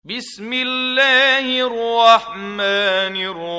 بسم الله الرحمن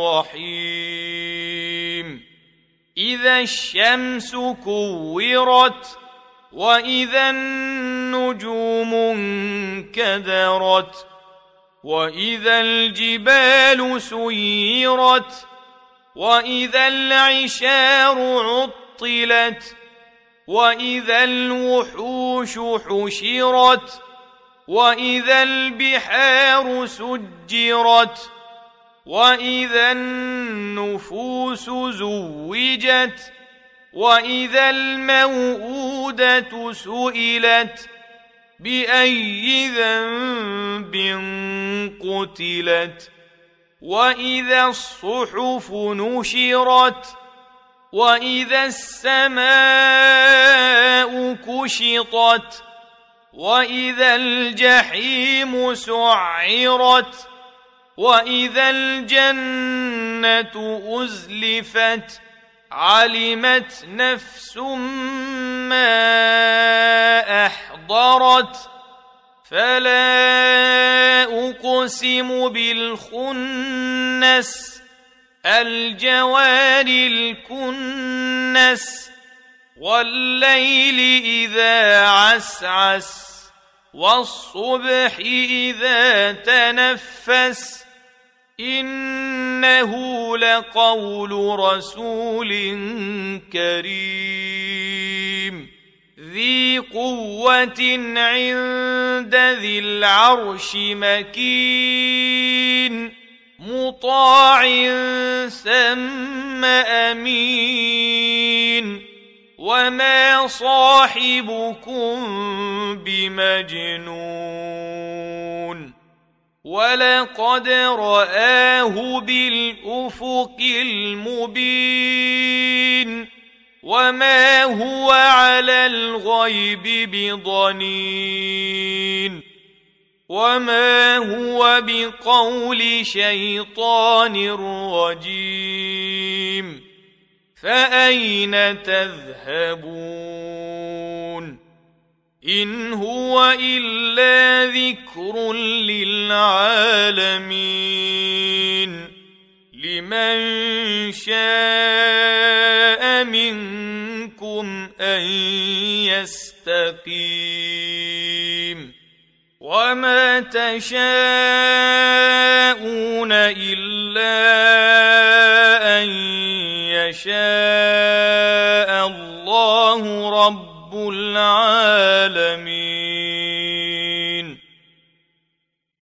الرحيم إذا الشمس كورت وإذا النجوم انكدرت وإذا الجبال سيرت وإذا العشار عطلت وإذا الوحوش حشرت وإذا البحار سجرت وإذا النفوس زوجت وإذا الموءودة سئلت بأي ذنب قتلت وإذا الصحف نشرت وإذا السماء كشطت وإذا الجحيم سعرت وإذا الجنة أزلفت علمت نفس ما أحضرت فلا أقسم بالخنس الجوار الكنس والليل إذا عسعس والصبح إذا تنفس إنه لقول رسول كريم ذي قوة عند ذي العرش مكين مطاع ثم أمين وما صاحبكم بمجنون ولقد رآه بالأفق المبين وما هو على الغيب بضنين وما هو بقول شيطان رجيم فأين تذهبون إن هو إلا ذكر للعالمين لمن شاء منكم أن يستقيم وما تشاءون إلا أن يشاء